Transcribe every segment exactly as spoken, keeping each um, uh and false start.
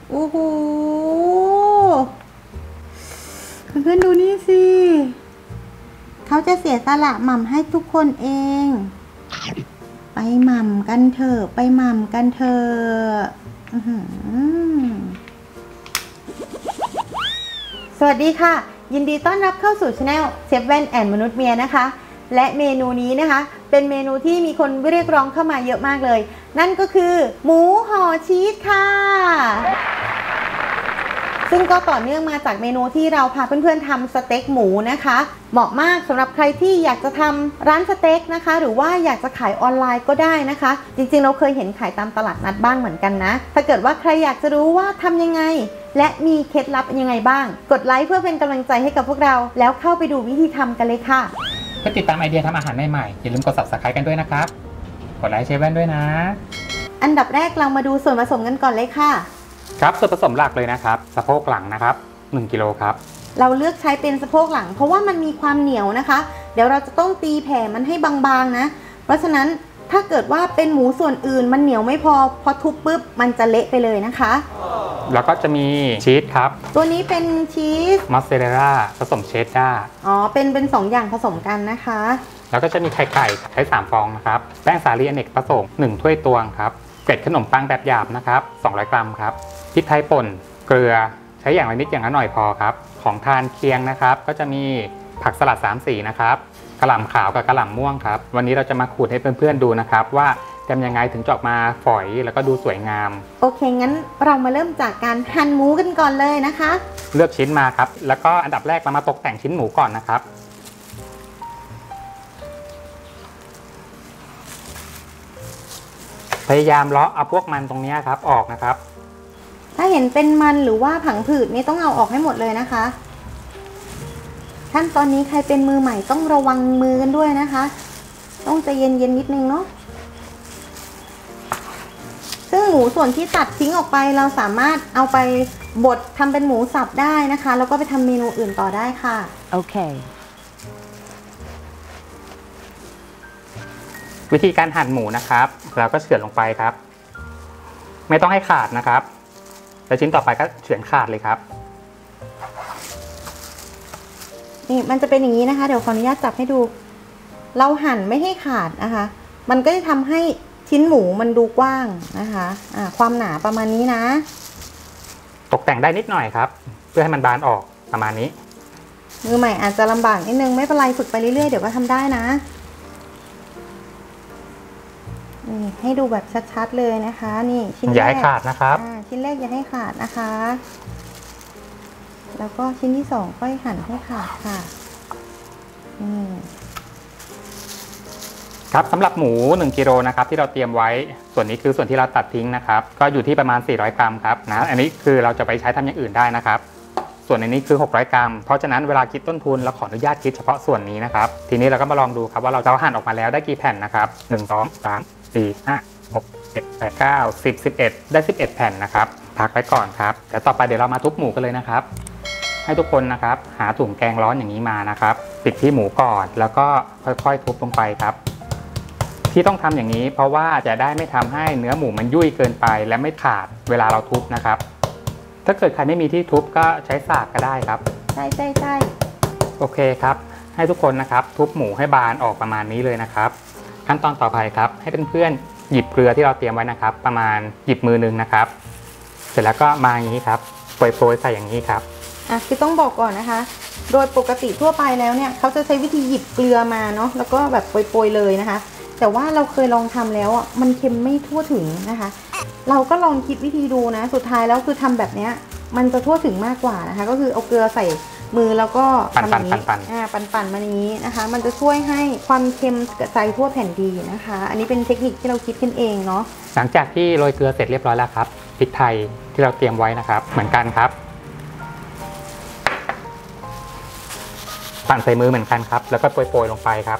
โอ้โหเพื่อนๆดูนี่สิเขาจะเสียสละหม่ำให้ทุกคนเองไปหม่ำกันเถอะไปหม่ำกันเถอะสวัสดีค่ะยินดีต้อนรับเข้าสู่ช anel เชฟแว่นแอนมนุษย์เมียนะคะและเมนูนี้นะคะเป็นเมนูที่มีคนเรียกร้องเข้ามาเยอะมากเลยนั่นก็คือหมูห่อชีสค่ะซึ่งก็ต่อเนื่องมาจากเมนูที่เราพาเพื่อนๆทำสเต็กหมูนะคะเหมาะมากสำหรับใครที่อยากจะทำร้านสเต็กนะคะหรือว่าอยากจะขายออนไลน์ก็ได้นะคะจริงๆเราเคยเห็นขายตามตลาดนัดบ้างเหมือนกันนะถ้าเกิดว่าใครอยากจะรู้ว่าทำยังไงและมีเคล็ดลับยังไงบ้างกดไลค์เพื่อเป็นกำลังใจให้กับพวกเราแล้วเข้าไปดูวิธีทำกันเลยค่ะเพื่อติดตามไอเดียทำอาหารใหม่ๆอย่าลืมกด ซับสไครบ์ กันด้วยนะครับกดไลค์เชฟแว่นด้วยนะอันดับแรกเรามาดูส่วนผสมกันก่อนเลยค่ะครับส่วนผสมหลักเลยนะครับสะโพกหลังนะครับหนึ่งกิโลครับเราเลือกใช้เป็นสะโพกหลังเพราะว่ามันมีความเหนียวนะคะเดี๋ยวเราจะต้องตีแผ่มันให้บางๆนะเพราะฉะนั้นถ้าเกิดว่าเป็นหมูส่วนอื่นมันเหนียวไม่พอพอทุบปุ๊บมันจะเละไปเลยนะคะแล้วก็จะมีชีสครับตัวนี้เป็นชีสมอสซาเรลล่าผสมเชดดาร์อ๋อเป็นเป็นสองอย่างผสมกันนะคะแล้วก็จะมีไข่ไก่ใช้สามฟองนะครับแป้งสาลีอเนกประสงค์หนึ่งถ้วยตวงครับเกล็ดขนมปังแบบหยาบนะครับสองร้อยกรัมครับพริกไทยป่นเกลือใช้อย่างละนิดอย่างละหน่อยพอครับของทานเคียงนะครับก็จะมีผักสลัดสามสีนะครับกระหล่ำขาวกับกระหล่ำม่วงครับวันนี้เราจะมาขูดให้เพื่อนๆดูนะครับว่าทำยังไงถึงจะออกมาฝอยแล้วก็ดูสวยงามโอเคงั้นเรามาเริ่มจากการหั่นหมูกันก่อนเลยนะคะเลือกชิ้นมาครับแล้วก็อันดับแรกเรามาตกแต่งชิ้นหมูก่อนนะครับพยายามเลาะเอาพวกมันตรงนี้ครับออกนะครับถ้าเห็นเป็นมันหรือว่าผังผืดนี่ต้องเอาออกให้หมดเลยนะคะขั้นตอนนี้ใครเป็นมือใหม่ต้องระวังมือกันด้วยนะคะต้องใจเย็นๆนิดนึงเนาะซึ่งหมูส่วนที่ตัดทิ้งออกไปเราสามารถเอาไปบดทำเป็นหมูสับได้นะคะแล้วก็ไปทำเมนูอื่นต่อได้ค่ะโอเควิธีการหั่นหมูนะครับเราก็เฉือนลงไปครับไม่ต้องให้ขาดนะครับแล้วชิ้นต่อไปก็เฉือนขาดเลยครับนี่มันจะเป็นอย่างนี้นะคะเดี๋ยวขออนุญาตจับให้ดูเราหั่นไม่ให้ขาดนะคะมันก็จะทำให้ชิ้นหมูมันดูกว้างนะคะอ่าความหนาประมาณนี้นะตกแต่งได้นิดหน่อยครับเพื่อให้มันบานออกประมาณนี้มือใหม่อาจจะลำบากนิดนึงไม่เป็นไรฝึกไปเรื่อยๆเดี๋ยวก็ทำได้นะนี่ให้ดูแบบชัดๆเลยนะคะนี่ชิ้นแรกอย่าให้ขาดนะครับชิ้นแรกอย่าให้ขาดนะคะแล้วก็ชิ้นที่สองค่อยหั่นให้ขาดค่ะนี่ครับสำหรับหมูหนึ่งกิโลนะครับที่เราเตรียมไว้ส่วนนี้คือส่วนที่เราตัดทิ้งนะครับก็อยู่ที่ประมาณสี่ร้อยกรัมครับนะอันนี้คือเราจะไปใช้ทำอย่างอื่นได้นะครับส่วนในนี้คือหกร้อยกรัมเพราะฉะนั้นเวลาคิดต้นทุนเราขออนุญาตคิดเฉพาะส่วนนี้นะครับทีนี้เราก็มาลองดูครับว่าเราจะหั่นออกมาแล้วได้กี่แผ่นนะครับหนึ่ง สอง สาม สี่ ห้า หก เจ็ด แปด เก้า สิบ สิบเอ็ดได้สิบเอ็ดแผ่นนะครับพักไว้ก่อนครับเดี๋ยวต่อไปเดี๋ยวเรามาทุบหมูกันเลยนะครับให้ทุกคนนะครับหาถุงแกงร้อนอย่างนี้มานะครับปิดที่หมูก่อนแล้วก็ค่อยๆทุบลงไปครับที่ต้องทำอย่างนี้เพราะว่าจะได้ไม่ทำให้เนื้อหมูมันยุ่ยเกินไปและไม่ขาดเวลาเราทุบนะครับถ้าเกิดใครไม่มีที่ทุบก็ใช้สากก็ได้ครับใช่ใช่ใช่โอเคครับให้ทุกคนนะครับทุบหมูให้บานออกประมาณนี้เลยนะครับขั้นตอนต่อไปครับให้เพื่อนๆหยิบเกลือที่เราเตรียมไว้นะครับประมาณหยิบมือนึงนะครับเสร็จแล้วก็มาอย่างนี้ครับโปรยๆใส่อย่างนี้ครับอ่ะคือต้องบอกก่อนนะคะโดยปกติทั่วไปแล้วเนี่ยเขาจะใช้วิธีหยิบเกลือมาเนาะแล้วก็แบบโปรยๆเลยนะคะแต่ว่าเราเคยลองทำแล้วอ่ะมันเค็มไม่ทั่วถึงนะคะเราก็ลองคิดวิธีดูนะสุดท้ายแล้วคือทำแบบเนี้ยมันจะทั่วถึงมากกว่านะคะก็คือเอาเกลือใส่มือแล้วก็ทำอย่างนี้อ่าปั่นๆมาอย่างนี้นะคะมันจะช่วยให้ความเค็มกระจายทั่วแผ่นดีนะคะอันนี้เป็นเทคนิคที่เราคิดขึ้นเองเนาะหลังจากที่โรยเกลือเสร็จเรียบร้อยแล้วครับพริกไทยที่เราเตรียมไว้นะครับเหมือนกันครับปั่นใส่มือเหมือนกันครับแล้วก็โปรยๆลงไปครับ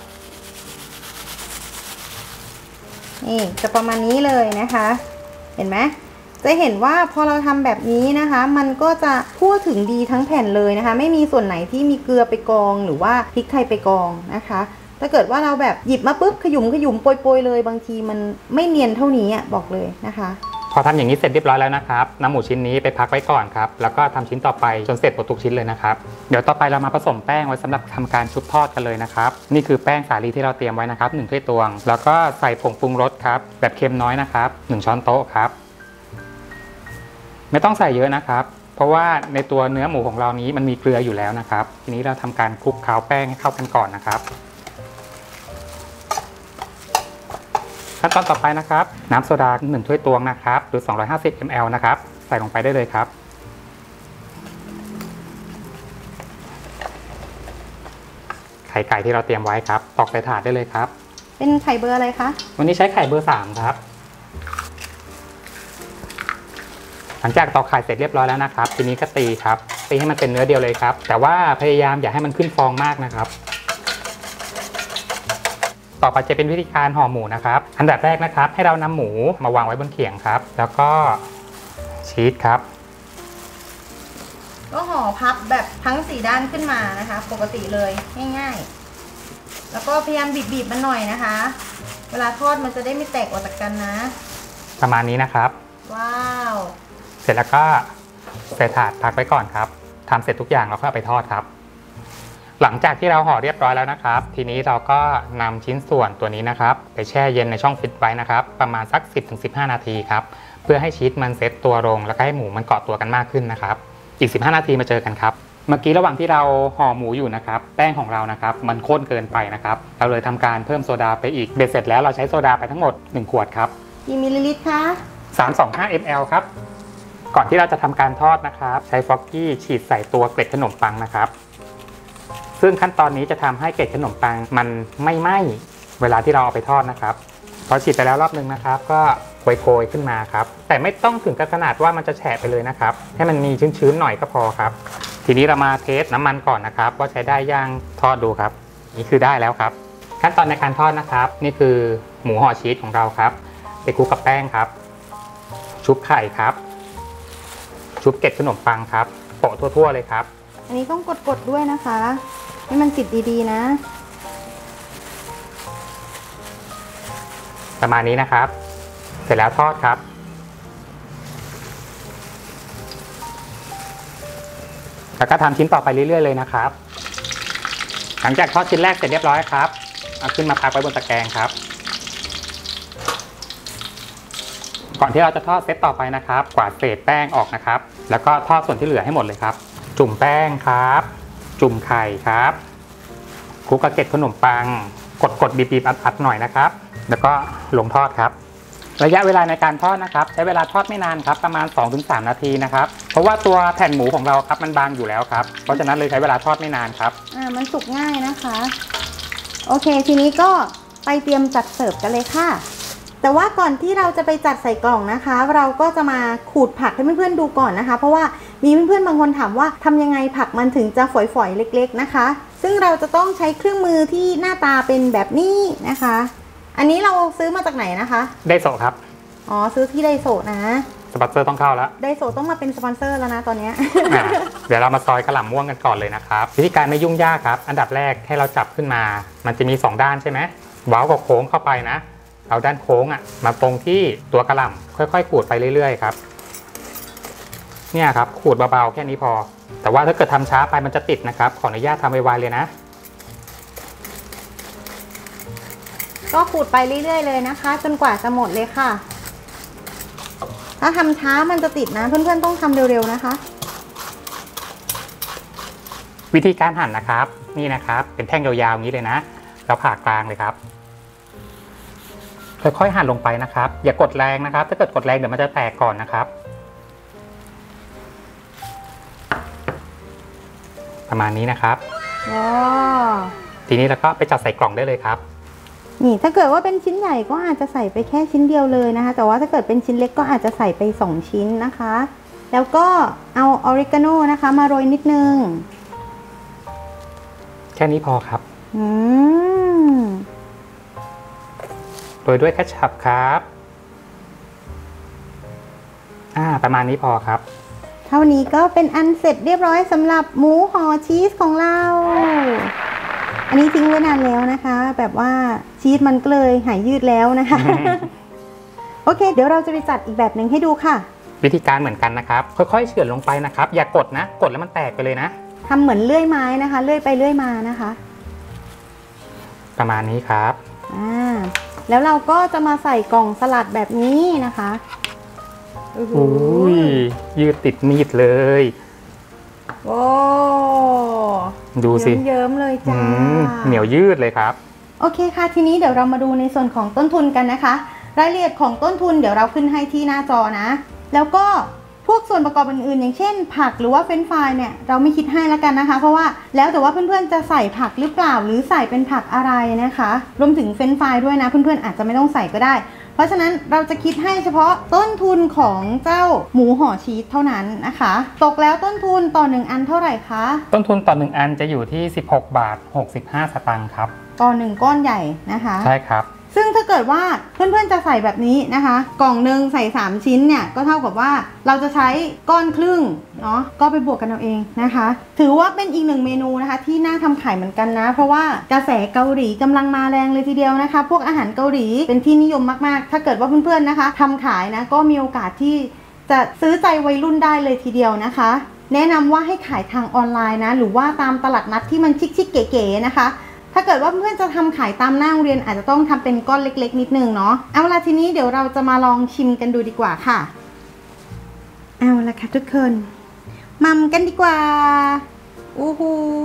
นี่จะประมาณนี้เลยนะคะเห็นไหมจะเห็นว่าพอเราทำแบบนี้นะคะมันก็จะทั่วถึงดีทั้งแผ่นเลยนะคะไม่มีส่วนไหนที่มีเกลือไปกองหรือว่าพริกไทยไปกองนะคะถ้าเกิดว่าเราแบบหยิบมาปุ๊บขยุมขยุมโปรยๆเลยบางทีมันไม่เนียนเท่านี้อ่ะบอกเลยนะคะพพอทำอย่างนี้เสร็จเรียบร้อยแล้วนะครับนำหมูชิ้นนี้ไปพักไว้ก่อนครับแล้วก็ทำชิ้นต่อไปจนเสร็จหมดทุกชิ้นเลยนะครับเดี๋ยวต่อไปเรามาผสมแป้งไว้สำหรับทำการชุบทอดกันเลยนะครับนี่คือแป้งสาลีที่เราเตรียมไว้นะครับหนึ่งถ้วยตวงแล้วก็ใส่ผงปรุงรสครับแบบเค็มน้อยนะครับหนึ่งช้อนโต๊ะครับไม่ต้องใส่เยอะนะครับเพราะว่าในตัวเนื้อหมูของเรานี้มันมีเกลืออยู่แล้วนะครับทีนี้เราทำการคลุกเคล้าแป้งให้เข้ากันก่อนนะครับขั้นตอนต่อไปนะครับน้ำโซดาหนึ่งถ้วยตวงนะครับหรือสองร้อยห้าสิบมิลลิลิตร นะครับใส่ลงไปได้เลยครับไข่ไก่ที่เราเตรียมไว้ครับตอกใส่ถาดได้เลยครับเป็นไข่เบอร์อะไรคะวันนี้ใช้ไข่เบอร์สามครับหลังจากตอกไข่เสร็จเรียบร้อยแล้วนะครับทีนี้ก็ตีครับตีให้มันเป็นเนื้อเดียวเลยครับแต่ว่าพยายามอย่าให้มันขึ้นฟองมากนะครับต่อไปจะเป็นวิธีการห่อหมูนะครับอันดับแรกนะครับให้เรานำหมูมาวางไว้บนเขียงครับแล้วก็ชีสครับก็ห่อพับแบบทั้งสี่ด้านขึ้นมานะคะปกติเลยง่ายๆแล้วก็พยายามบีบๆมันหน่อยนะคะเวลาทอดมันจะได้ไม่แตกออกจากกันนะประมาณนี้นะครับว้าวเสร็จแล้วก็ใส่ถาดพักไว้ก่อนครับทำเสร็จทุกอย่างเราก็เอาไปทอดครับหลังจากที่เราห่อเรียบร้อยแล้วนะครับทีนี้เราก็นำชิ้นส่วนตัวนี้นะครับไปแช่เย็นในช่องฟิตไว้นะครับประมาณสัก สิบถึงสิบห้า นาทีครับเพื่อให้ชีสมันเซ็ตตัวลงแล้วก็ให้หมูมันเกาะตัวกันมากขึ้นนะครับอีกสิบห้านาทีมาเจอกันครับเมื่อกี้ระหว่างที่เราห่อหมูอยู่นะครับแป้งของเรานะครับมันข้นเกินไปนะครับเราเลยทำการเพิ่มโซดาไปอีกเบ็ดเสร็จแล้วเราใช้โซดาไปทั้งหมดหนึ่งขวดครับกี่มิลลิลิตรคะสามร้อยยี่สิบห้า มิลลิลิตร ครับก่อนที่เราจะทำการทอดนะครับใช้ฟ็อกกี้ฉีดใส่ตัวเกล็ดขนมปังนะครับซึ่งขั้นตอนนี้จะทำให้เกล็ดขนมปังมันไม่ไหม้เวลาที่เราเอาไปทอดนะครับพอฉีดไปแล้วรอบนึงนะครับก็โกยๆขึ้นมาครับแต่ไม่ต้องถึงกับขนาดว่ามันจะแฉะไปเลยนะครับให้มันมีชื้นๆหน่อยก็พอครับทีนี้เรามาเทสน้ำมันก่อนนะครับว่าใช้ได้ย่างทอดดูครับนี่คือได้แล้วครับขั้นตอนในการทอดนะครับนี่คือหมูห่อชีสของเราครับไปคลุกกับแป้งครับชุบไข่ครับชุบเกล็ดขนมปังครับโปะทั่วๆเลยครับอันนี้ต้องกดๆด้วยนะคะให้มันติดดีๆนะประมาณนี้นะครับเสร็จแล้วทอดครับแล้วก็ทำชิ้นต่อไปเรื่อยๆเลยนะครับหลังจากทอดชิ้นแรกเสร็จเรียบร้อยครับเอาขึ้นมาพักไว้บนตะแกรงครับก่อนที่เราจะทอดเซตต่อไปนะครับกวาดเศษแป้งออกนะครับแล้วก็ทอดส่วนที่เหลือให้หมดเลยครับจุ่มแป้งครับจุ่มไข่ครับคลุกกระเกล็ดขนมปังกดกดบีบๆอัดๆหน่อยนะครับแล้วก็ลงทอดครับระยะเวลาในการทอดนะครับใช้เวลาทอดไม่นานครับประมาณ สองถึงสาม นาทีนะครับเพราะว่าตัวแผ่นหมูของเราครับมันบางอยู่แล้วครับเพราะฉะนั้นเลยใช้เวลาทอดไม่นานครับอ่ามันสุกง่ายนะคะโอเคทีนี้ก็ไปเตรียมจัดเสิร์ฟกันเลยค่ะแต่ว่าก่อนที่เราจะไปจัดใส่กล่องนะคะเราก็จะมาขูดผักให้เพื่อนๆดูก่อนนะคะเพราะว่ามีเพื่อนๆบางคนถามว่าทำยังไงผักมันถึงจะฝอยๆเล็กๆนะคะซึ่งเราจะต้องใช้เครื่องมือที่หน้าตาเป็นแบบนี้นะคะอันนี้เราซื้อมาจากไหนนะคะไดโซะครับอ๋อซื้อที่ไดโซะนะสปอนเซอร์ต้องเข้าแล้วไดโซะต้องมาเป็นสปอนเซอร์แล้วนะตอนนี้เดี๋ยวเรามาซอยกระหล่ำม่วงกันก่อนเลยนะครับวิธีการไม่ยุ่งยากครับอันดับแรกให้เราจับขึ้นมามันจะมีสองด้านใช่ไหมเว้ากับโค้งเข้าไปนะเอาด้านโค้งอ่ะมาตรงที่ตัวกระหล่ำค่อยๆขูดไปเรื่อยๆครับเนี่ยครับขูดเบาๆแค่นี้พอแต่ว่าถ้าเกิดทำช้าไปมันจะติดนะครับขออนุญาตทำไวๆเลยนะก็ขูดไปเรื่อยๆเลยนะคะจนกว่าจะหมดเลยค่ะถ้าทำช้ามันจะติดนะเพื่อนๆต้องทำเร็วๆนะคะวิธีการหั่นนะครับนี่นะครับเป็นแท่งยาวๆอย่างนี้เลยนะแล้วผ่ากลางเลยครับค่อยๆหั่นลงไปนะครับอย่ากดแรงนะครับถ้าเกิดกดแรงเดี๋ยวมันจะแตกก่อนนะครับประมาณนี้นะครับว้าทีนี้เราก็ไปจัดใส่กล่องได้เลยครับนี่ถ้าเกิดว่าเป็นชิ้นใหญ่ก็อาจจะใส่ไปแค่ชิ้นเดียวเลยนะคะแต่ว่าถ้าเกิดเป็นชิ้นเล็กก็อาจจะใส่ไปสองชิ้นนะคะแล้วก็เอาออริกาโนนะคะมาโรยนิดนึงแค่นี้พอครับอืมโรยด้วยแคชชัพครับอ่าประมาณนี้พอครับเท่านี้ก็เป็นอันเสร็จเรียบร้อยสำหรับหมูห่อชีสของเราอันนี้ทิ้งไว้นานแล้วนะคะแบบว่าชีสมันก็เลยหายยืดแล้วนะคะโอเคเดี๋ยวเราจะไปจัดอีกแบบหนึ่งให้ดูค่ะวิธีการเหมือนกันนะครับค่อยๆเฉือนลงไปนะครับอย่ากดนะกดแล้วมันแตกไปเลยนะทำเหมือนเลื่อยไม้นะคะเลื่อยไปเลื่อยมานะคะประมาณนี้ครับอ่าแล้วเราก็จะมาใส่กล่องสลัดแบบนี้นะคะอุ้ยยืดติดมีดเลยโอ้ดูสิเยิ้มๆเลยจ้าเหนียวยืดเลยครับโอเคค่ะทีนี้เดี๋ยวเรามาดูในส่วนของต้นทุนกันนะคะรายละเอียดของต้นทุนเดี๋ยวเราขึ้นให้ที่หน้าจอนะแล้วก็พวกส่วนประกอบอื่นๆอย่างเช่นผักหรือว่าเฟรนช์ฟรายเนี่ยเราไม่คิดให้แล้วกันนะคะเพราะว่าแล้วแต่ว่าเพื่อนๆจะใส่ผักหรือเปล่าหรือใส่เป็นผักอะไรนะคะรวมถึงเฟรนช์ฟรายด้วยนะเพื่อนๆอาจจะไม่ต้องใส่ก็ได้เพราะฉะนั้นเราจะคิดให้เฉพาะต้นทุนของเจ้าหมูห่อชีสเท่านั้นนะคะตกแล้วต้นทุนต่อหนึ่งอันเท่าไหร่คะต้นทุนต่อหนึ่งอันจะอยู่ที่สิบหกบาทหกสิบห้าสตางค์ครับต่อหนึ่งก้อนใหญ่นะคะใช่ครับซึ่งถ้าเกิดว่าเพื่อนๆจะใส่แบบนี้นะคะกล่องหนึ่งใส่สามชิ้นเนี่ยก็เท่ากับว่าเราจะใช้ก้อนครึ่งเนาะก็ไปบวกกันเอาเองนะคะถือว่าเป็นอีกหนึ่งเมนูนะคะที่น่าทำขายเหมือนกันนะเพราะว่ากระแสเกาหลีกำลังมาแรงเลยทีเดียวนะคะพวกอาหารเกาหลีเป็นที่นิยมมากๆถ้าเกิดว่าเพื่อนๆนะคะทำขายนะก็มีโอกาสที่จะซื้อใจวัยรุ่นได้เลยทีเดียวนะคะแนะนำว่าให้ขายทางออนไลน์นะหรือว่าตามตลาดนัดที่มันชิคๆเก๋ๆนะคะถ้าเกิดว่าเพื่อนจะทำขายตามหน้าโรงเรียนอาจจะต้องทำเป็นก้อนเล็กๆนิดนึงเนาะเอาละทีนี้เดี๋ยวเราจะมาลองชิมกันดูดีกว่าค่ะเอาละค่ะทุกคนมัมกันดีกว่าโอ้โห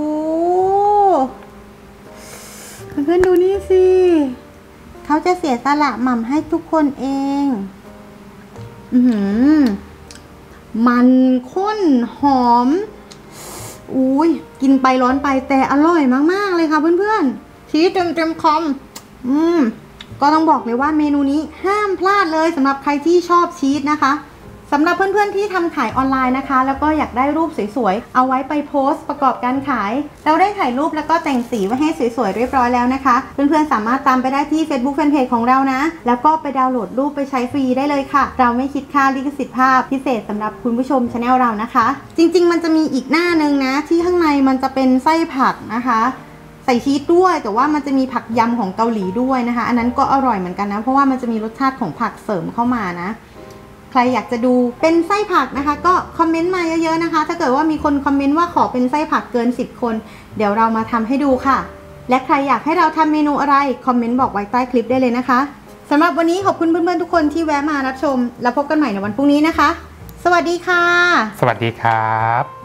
เพื่อนๆดูนี่สิเขาจะเสียสละมัมให้ทุกคนเองอือหือมันข้นหอมอุ้ยกินไปร้อนไปแต่อร่อยมากๆเลยค่ะเพื่อนๆชีสเต็มเต็มคอมอืมก็ต้องบอกเลยว่าเมนูนี้ห้ามพลาดเลยสำหรับใครที่ชอบชีสนะคะสำหรับเพื่อนๆที่ทำขายออนไลน์นะคะแล้วก็อยากได้รูปสวยๆเอาไว้ไปโพสต์ประกอบการขายเราได้ถ่ายรูปแล้วก็แต่งสีไว้ให้สวยๆเรียบร้อยแล้วนะคะเพื่อนๆสามารถตามไปได้ที่ Facebook Fanpage ของเรานะแล้วก็ไปดาวน์โหลดรูปไปใช้ฟรีได้เลยค่ะเราไม่คิดค่าลิขสิทธิ์ภาพพิเศษสำหรับคุณผู้ชม Channel เรานะคะจริงๆมันจะมีอีกหน้านึงนะที่ข้างในมันจะเป็นไส้ผักนะคะใส่ชีสด้วยแต่ว่ามันจะมีผักยำของเกาหลีด้วยนะคะอันนั้นก็อร่อยเหมือนกันนะเพราะว่ามันจะมีรสชาติของผักเสริมเข้ามานะใครอยากจะดูเป็นไส้ผักนะคะก็คอมเมนต์มาเยอะๆนะคะถ้าเกิดว่ามีคนคอมเมนต์ว่าขอเป็นไส้ผักเกินสิบคนเดี๋ยวเรามาทำให้ดูค่ะและใครอยากให้เราทำเมนูอะไรคอมเมนต์บอกไว้ใต้คลิปได้เลยนะคะสำหรับวันนี้ขอบคุณเพื่อนๆทุกคนที่แวะมารับชมแล้วพบกันใหม่ในวันพรุ่งนี้นะคะสวัสดีค่ะสวัสดีครับ